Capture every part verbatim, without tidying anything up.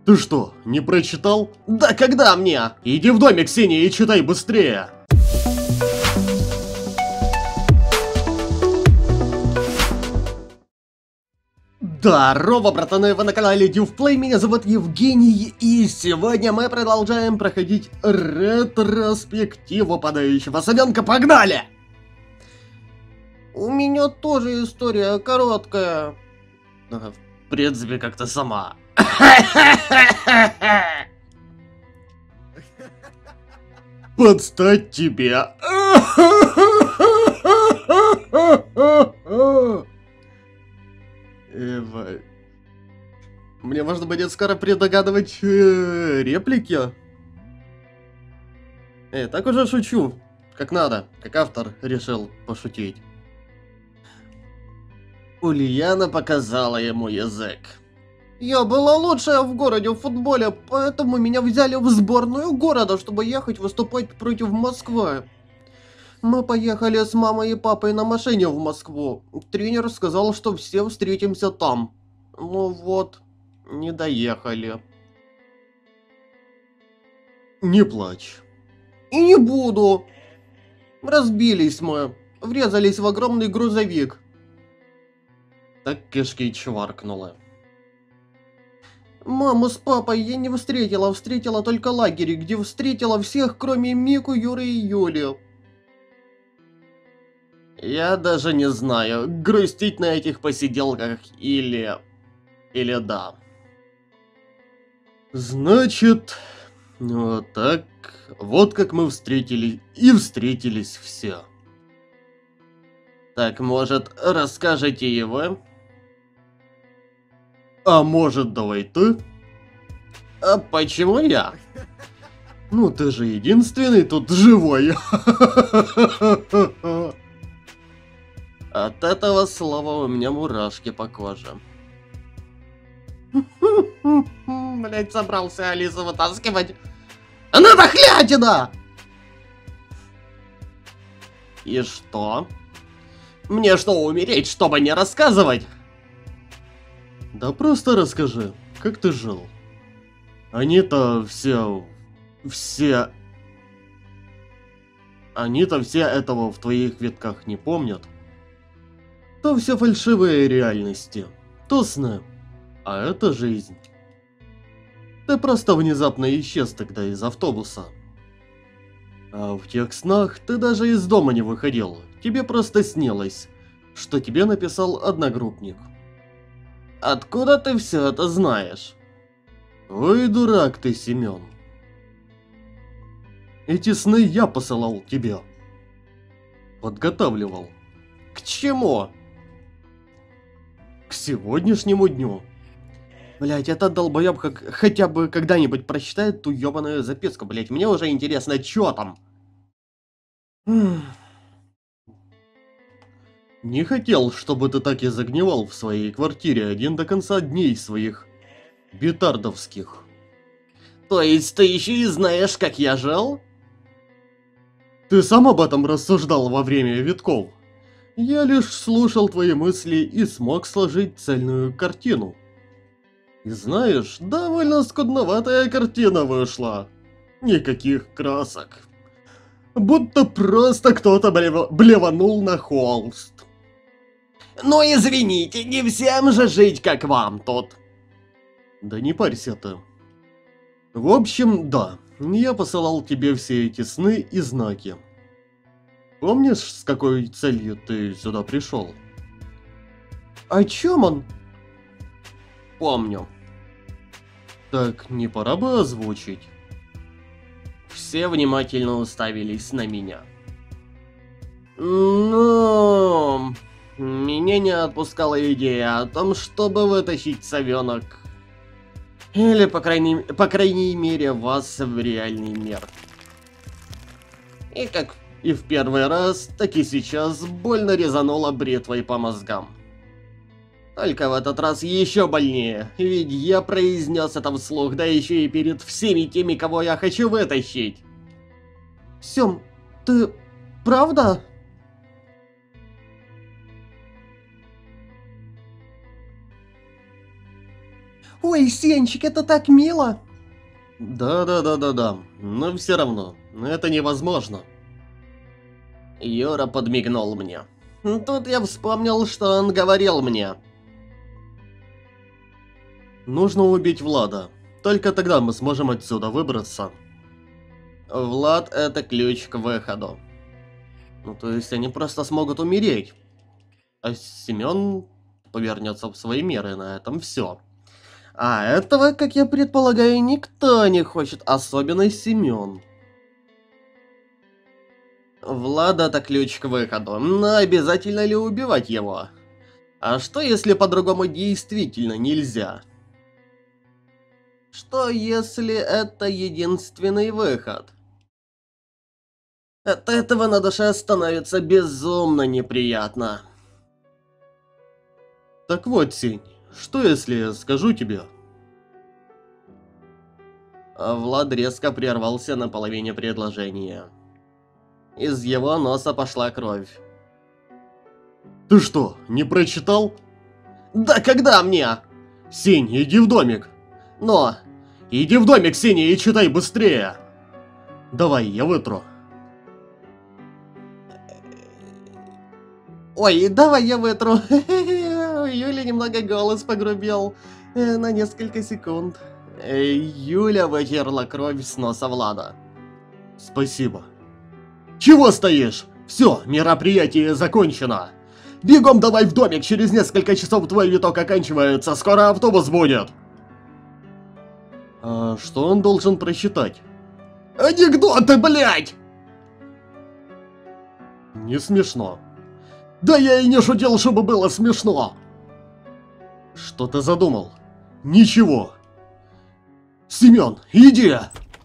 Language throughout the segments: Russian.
Ты что, не прочитал? Да когда мне? Иди в домик, Ксения, и читай быстрее. Здорово, братаны, вы на канале Дювплей, меня зовут Евгений, и сегодня мы продолжаем проходить ретроспективу падающего совенка, погнали! У меня тоже история короткая. В принципе, как-то сама. Подстать тебе. Эва. Мне можно будет скоро предугадывать э, реплики. Э, так уже шучу. Как надо, как автор решил пошутить. Ульяна показала ему язык. Я была лучшая в городе в футболе, поэтому меня взяли в сборную города, чтобы ехать выступать против Москвы. Мы поехали с мамой и папой на машине в Москву. Тренер сказал, что все встретимся там. Ну вот, не доехали. Не плачь. И не буду. Разбились мы, врезались в огромный грузовик. Так кишки чваркнуло. Маму с папой я не встретила, встретила только лагерь, где встретила всех, кроме Мику, Юры и Юли. Я даже не знаю, грустить на этих посиделках или... или да. Значит, вот так, вот как мы встретились, и встретились все. Так, может, расскажете его? А может, давай ты? А почему я? Ну, ты же единственный тут живой. От этого слова у меня мурашки по коже. Блять, собрался Алису вытаскивать. Она дохлятина! И что? Мне что, умереть, чтобы не рассказывать? Да просто расскажи, как ты жил. Они-то все... все... Они-то все этого в твоих ветках не помнят. То все фальшивые реальности, то сны, а это жизнь. Ты просто внезапно исчез тогда из автобуса. А в тех снах ты даже из дома не выходил, тебе просто снилось, что тебе написал одногруппник. Откуда ты все это знаешь? Ой, дурак ты, Семен. Эти сны я посылал тебе. Подготавливал. К чему? К сегодняшнему дню. Блять, этот долбоеб как хотя бы когда-нибудь прочитает ту ёбаную записку, блять. Мне уже интересно, чё там. Не хотел, чтобы ты так и загнивал в своей квартире один до конца дней своих бетардовских. То есть ты еще и знаешь, как я жил? Ты сам об этом рассуждал во время витков. Я лишь слушал твои мысли и смог сложить цельную картину. И знаешь, довольно скудноватая картина вышла. Никаких красок. Будто просто кто-то блев... блеванул на холст. Ну извините, не всем же жить как вам тут. Да не парься ты. В общем, да, я посылал тебе все эти сны и знаки. Помнишь, с какой целью ты сюда пришел? О чем он? Помню. Так не пора бы озвучить? Все внимательно уставились на меня. Ну, меня не отпускала идея о том, чтобы вытащить совенок. Или, по крайней, по крайней мере, вас в реальный мир. И как и в первый раз, так и сейчас больно резануло бритвой по мозгам. Только в этот раз еще больнее, ведь я произнес это вслух, да еще и перед всеми теми, кого я хочу вытащить. Сем, ты правда? Ой, Сенчик, это так мило. Да-да-да-да-да, но все равно, это невозможно. Юра подмигнул мне. Тут я вспомнил, что он говорил мне. Нужно убить Влада. Только тогда мы сможем отсюда выбраться. Влад — это ключ к выходу. Ну, то есть они просто смогут умереть. А Семен повернется в свои миры, на этом все. А этого, как я предполагаю, никто не хочет, особенно Семен. Влад — это ключ к выходу, но обязательно ли убивать его? А что, если по-другому действительно нельзя? Что, если это единственный выход? От этого на душе становится безумно неприятно. Так вот, Сень, что если я скажу тебе? А Влад резко прервался на половине предложения. Из его носа пошла кровь. Ты что, не прочитал? Да когда мне? Сень, иди в домик. Но... Иди в домик, Сеня, и читай быстрее. Давай, я вытру. Ой, давай я вытру. У Юли немного голос погрубел. Э, на несколько секунд. Э, Юля вытерла кровь с носа Влада. Спасибо. Чего стоишь? Все, мероприятие закончено. Бегом давай в домик, через несколько часов твой виток оканчивается, скоро автобус будет. А что он должен прочитать? Анекдоты, блядь! Не смешно. Да я и не шутил, чтобы было смешно. Что ты задумал? Ничего. Семен, иди!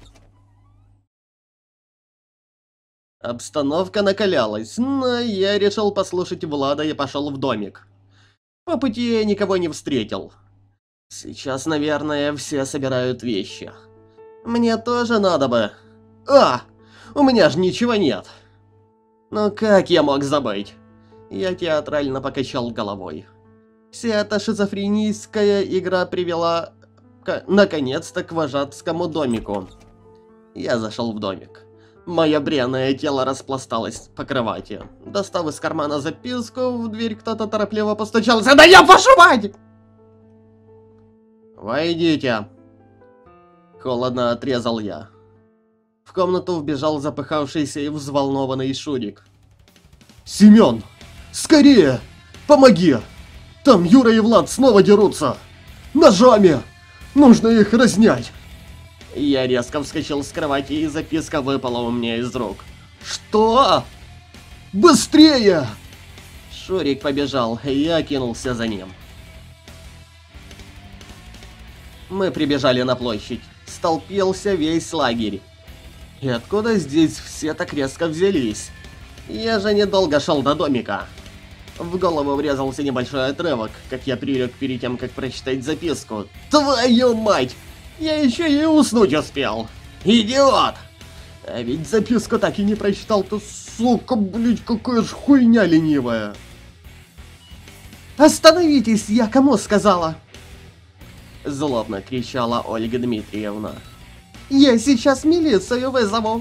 Обстановка накалялась, но я решил послушать Влада и пошел в домик. По пути я никого не встретил. Сейчас, наверное, все собирают вещи. Мне тоже надо бы... А! У меня же ничего нет. Ну как я мог забыть? Я театрально покачал головой. Вся эта шизофренийская игра привела... К... наконец-то к вожатскому домику. Я зашел в домик. Мое бренное тело распласталось по кровати. Достав из кармана записку, в дверь кто-то торопливо постучался. Да я вашу мать! «Войдите!» Холодно отрезал я. В комнату вбежал запыхавшийся и взволнованный Шурик. Семен! Скорее! Помоги! Там Юра и Влад снова дерутся! Ножами! Нужно их разнять! Я резко вскочил с кровати, и записка выпала у меня из рук. «Что?» Быстрее! Шурик побежал, и я кинулся за ним. Мы прибежали на площадь. Столпился весь лагерь. И откуда здесь все так резко взялись? Я же недолго шел до домика. В голову врезался небольшой отрывок, как я прилег перед тем, как прочитать записку. Твою мать! Я еще и уснуть успел. Идиот! А ведь записку так и не прочитал. Ты, сука, блять, какая ж хуйня ленивая. Остановитесь, я кому сказала? Злобно кричала Ольга Дмитриевна. Я сейчас милицию вызову.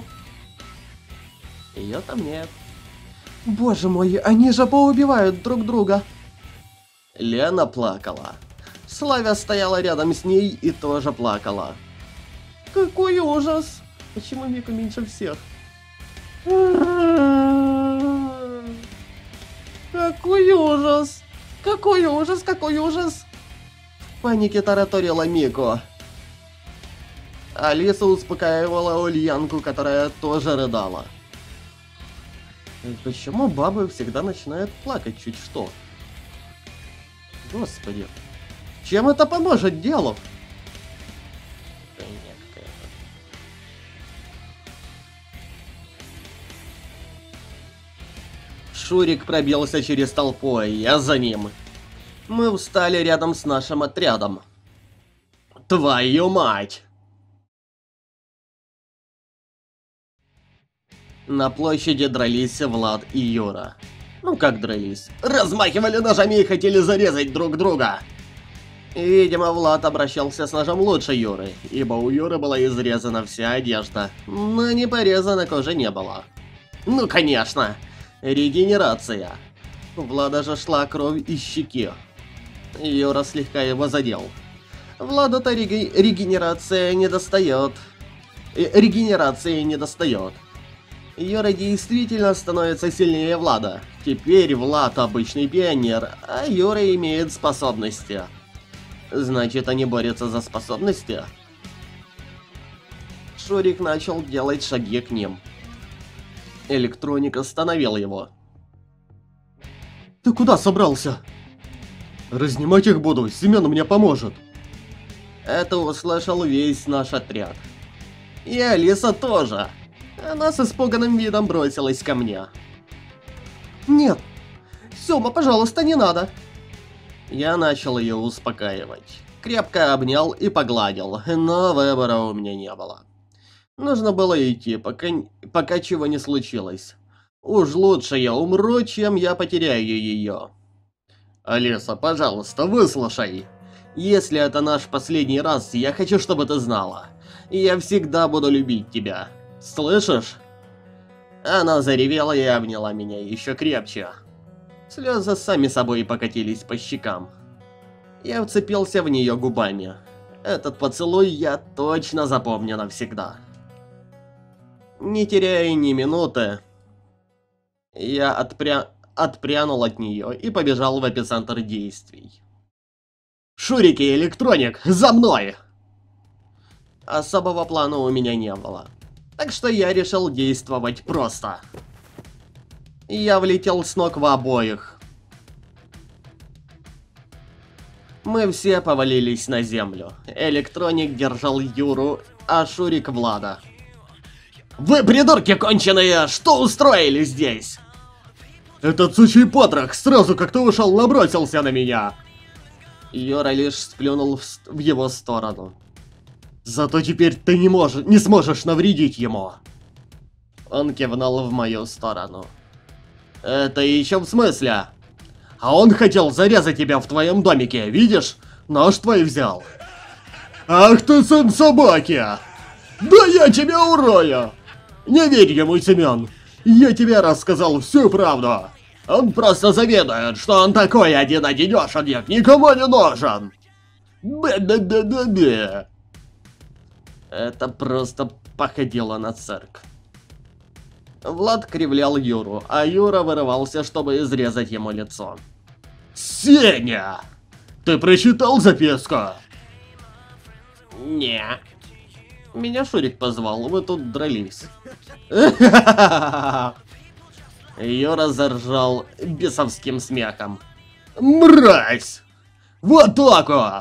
Ее там нет. Боже мой, они же поубивают друг друга. Лена плакала. Славя стояла рядом с ней и тоже плакала. Какой ужас! Почему Мика меньше всех? Какой ужас! Какой ужас, какой ужас! В панике тараторила Мико. Алиса успокаивала Ульянку, которая тоже рыдала. Почему бабы всегда начинают плакать чуть что? Господи. Чем это поможет делу? Шурик пробился через толпу, и я за ним. Мы встали рядом с нашим отрядом. Твою мать! На площади дрались Влад и Юра. Ну как дрались? Размахивали ножами и хотели зарезать друг друга. Видимо, Влад обращался с ножом лучше Юры, ибо у Юры была изрезана вся одежда, но не порезана кожи не было. Ну конечно, регенерация. У Влада же шла кровь из щеки. Юра слегка его задел. Владу-то реге регенерация не достает. Э регенерации не достает. Юра действительно становится сильнее Влада. Теперь Влад обычный пионер, а Юра имеет способности. Значит, они борются за способности? Шурик начал делать шаги к ним. Электроник остановил его. Ты куда собрался? Разнимать их буду, Семен мне поможет. Это услышал весь наш отряд. И Алиса тоже. Она с испуганным видом бросилась ко мне. Нет, Сёма, пожалуйста, не надо. Я начал ее успокаивать. Крепко обнял и погладил, но выбора у меня не было. Нужно было идти, пока, пока чего не случилось. Уж лучше я умру, чем я потеряю ее. Алиса, пожалуйста, выслушай. Если это наш последний раз, я хочу, чтобы ты знала. Я всегда буду любить тебя. Слышишь? Она заревела и обняла меня еще крепче. Слезы сами собой покатились по щекам. Я вцепился в нее губами. Этот поцелуй я точно запомню навсегда. Не теряя ни минуты, я отпря... отпрянул от нее и побежал в эпицентр действий. «Шурик и Электроник, за мной!» Особого плана у меня не было, так что я решил действовать просто. Я влетел с ног в обоих. Мы все повалились на землю. Электроник держал Юру, а Шурик Влада. «Вы, придурки конченые, что устроили здесь?» «Этот сучий потрох сразу как ты ушел набросился на меня!» Юра лишь сплюнул в, в его сторону. «Зато теперь ты не, можешь, не сможешь навредить ему!» Он кивнул в мою сторону. «Это еще в смысле?» «А он хотел зарезать тебя в твоем домике, видишь? Нож твой взял!» «Ах ты сын собаки! Да я тебя урою! Не верь ему, Семен! Я тебе рассказал всю правду! Он просто завидует, что он такой один-одинешенек, никому не нужен! Бе-бе-бе-бе-бе!» Это просто походило на цирк. Влад кривлял Юру, а Юра вырывался, чтобы изрезать ему лицо. «Сеня! Ты прочитал записку?» «Не. Меня Шурик позвал, вы тут дрались». Юра заржал бесовским смехом. «Мразь! Вот так вот!»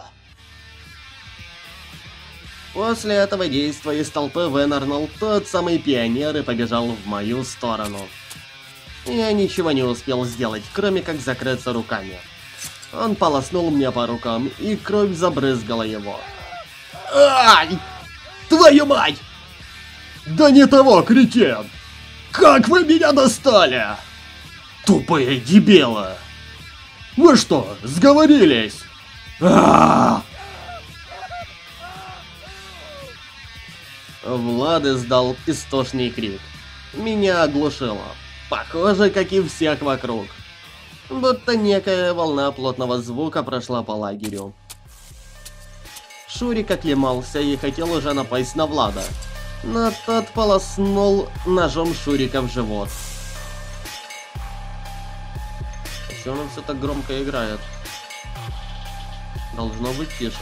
После этого действия из толпы вынырнул тот самый пионер и побежал в мою сторону. Я ничего не успел сделать, кроме как закрыться руками. Он полоснул мне по рукам, и кровь забрызгала его. «Ай! Твою мать! Да не того, кретин! Как вы меня достали! Тупые дебилы! Вы что, сговорились? А-а-а!» Влад издал истошный крик. Меня оглушило. Похоже, как и всех вокруг. Будто некая волна плотного звука прошла по лагерю. Шурик оклемался и хотел уже напасть на Влада, но тот полоснул ножом Шурика в живот. Почему он все так громко играет? Должно быть тише.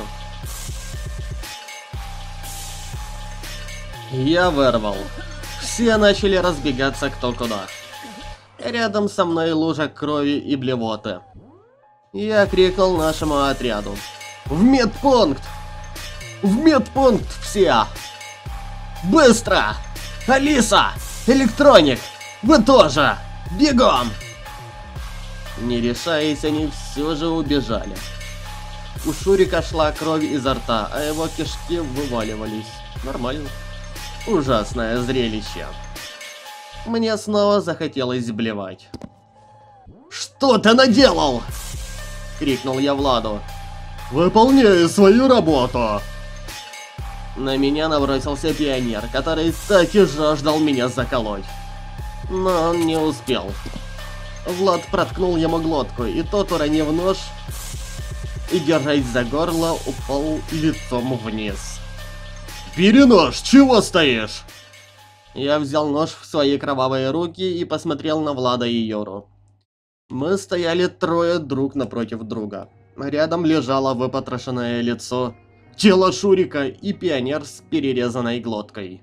Я вырвал. Все начали разбегаться кто куда. Рядом со мной лужа крови и блевоты. Я крикнул нашему отряду. «В медпункт! В медпункт все! Быстро! Алиса! Электроник! Вы тоже! Бегом!» Не решаясь, они все же убежали. У Шурика шла кровь изо рта, а его кишки вываливались. Нормально. Ужасное зрелище. Мне снова захотелось блевать. «Что ты наделал?» — крикнул я Владу. Выполняй свою работу. На меня набросился пионер, который так и жаждал меня заколоть. Но он не успел. Влад проткнул ему глотку, и тот, уронив нож и держась за горло, упал лицом вниз. «Бери нож, чего стоишь?» Я взял нож в свои кровавые руки и посмотрел на Влада и Юру. Мы стояли трое друг напротив друга. Рядом лежало выпотрошенное лицо, тело Шурика и пионер с перерезанной глоткой.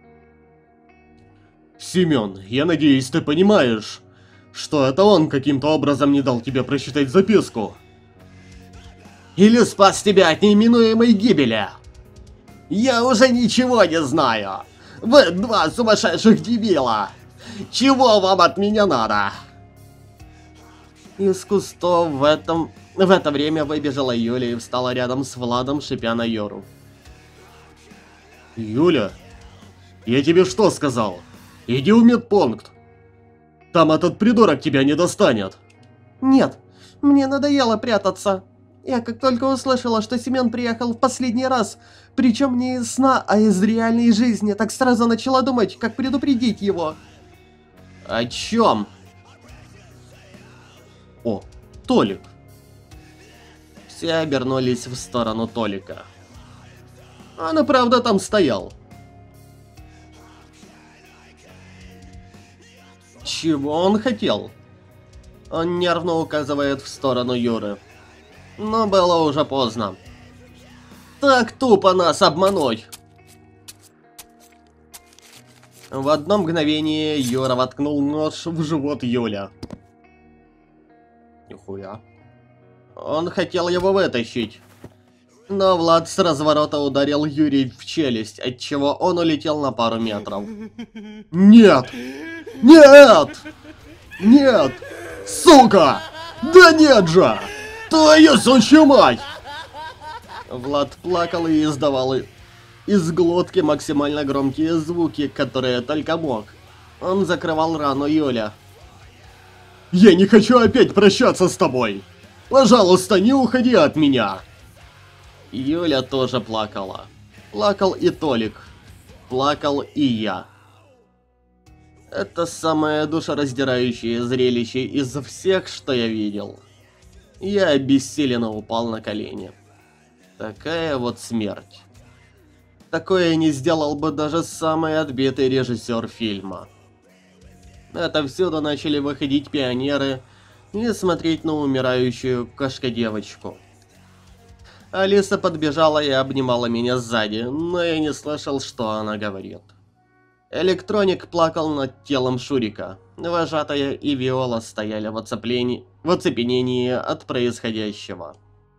«Семен, я надеюсь, ты понимаешь, что это он каким-то образом не дал тебе прочитать записку?» «Или спас тебя от неименуемой гибели?» «Я уже ничего не знаю! Вы два сумасшедших дебила! Чего вам от меня надо?» Из кустов в этом... В это время выбежала Юля и встала рядом с Владом, шипя на Юру. «Юля, я тебе что сказал? Иди в медпункт. Там этот придурок тебя не достанет». «Нет, мне надоело прятаться. Я как только услышала, что Семен приехал в последний раз, причем не из сна, а из реальной жизни, так сразу начала думать, как предупредить его». «О чем?» «О, Толик». Все обернулись в сторону Толика. Он и правда там стоял. Чего он хотел? Он нервно указывает в сторону Юры. Но было уже поздно. Так тупо нас обмануть! В одно мгновение Юра воткнул нож в живот Юля. Нихуя. Он хотел его вытащить. Но Влад с разворота ударил Юрий в челюсть, отчего он улетел на пару метров. «Нет! Нет! Нет! Сука! Да нет же! Твою сучью мать!» Влад плакал и издавал из глотки максимально громкие звуки, которые только мог. Он закрывал рану Юля. «Я не хочу опять прощаться с тобой! Пожалуйста, не уходи от меня!» Юля тоже плакала. Плакал и Толик. Плакал и я. Это самое душераздирающее зрелище из всех, что я видел. Я обессиленно упал на колени. Такая вот смерть. Такое не сделал бы даже самый отбитый режиссер фильма. Отовсюду начали выходить пионеры и смотреть на умирающую кошка-девочку. Алиса подбежала и обнимала меня сзади, но я не слышал, что она говорит. Электроник плакал над телом Шурика. Вожатая и Виола стояли в оцеплении, в оцепенении от происходящего.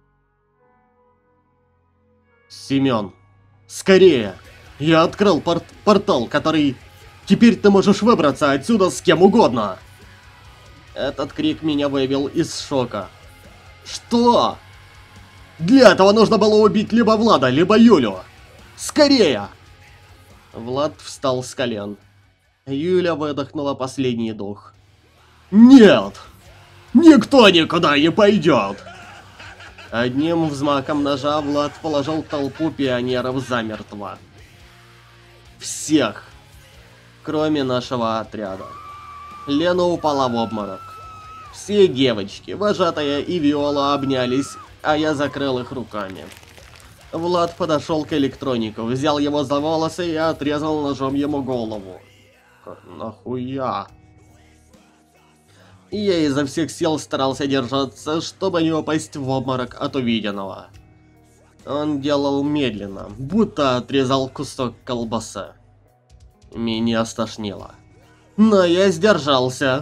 «Семен, скорее! Я открыл пор портал, который... Теперь ты можешь выбраться отсюда с кем угодно!» Этот крик меня вывел из шока. «Что?» «Для этого нужно было убить либо Влада, либо Юлю! Скорее!» Влад встал с колен. Юля выдохнула последний дух. «Нет! Никто никуда не пойдет!» Одним взмахом ножа Влад положил толпу пионеров замертво. Всех! Кроме нашего отряда. Лена упала в обморок. Все девочки, вожатая и Виола, обнялись, а я закрыл их руками. Влад подошел к электронику, взял его за волосы и отрезал ножом ему голову. Нахуя? И я изо всех сил старался держаться, чтобы не упасть в обморок от увиденного. Он делал медленно, будто отрезал кусок колбасы. Меня стошнило. Но я сдержался.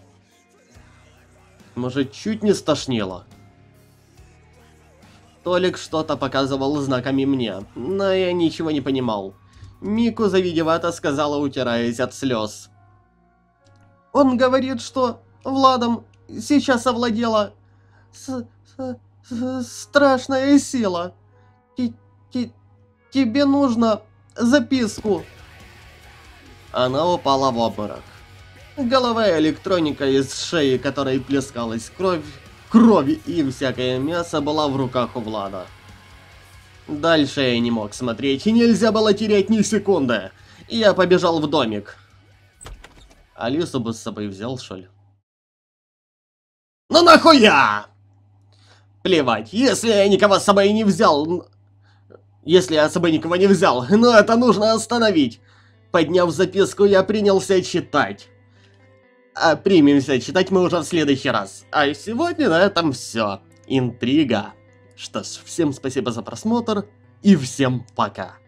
Может, чуть не стошнило? Толик что-то показывал знаками мне, но я ничего не понимал. Мику, завидев это, сказала, утираясь от слез. Он говорит, что Владом сейчас овладела с с с страшная сила. Т -т Тебе нужно записку. Она упала в обморок. Голова электроника, из шеи которой плескалась кровь, крови и всякое мясо была в руках у Влада. Дальше я не мог смотреть, и нельзя было терять ни секунды. Я побежал в домик. Алису бы с собой взял, что ли? Ну нахуя? Плевать, если я никого с собой не взял... Если я с собой никого не взял, но это нужно остановить. Подняв записку, я принялся читать. А примемся читать мы уже в следующий раз. А сегодня на этом все. Интрига. Что ж, всем спасибо за просмотр и всем пока.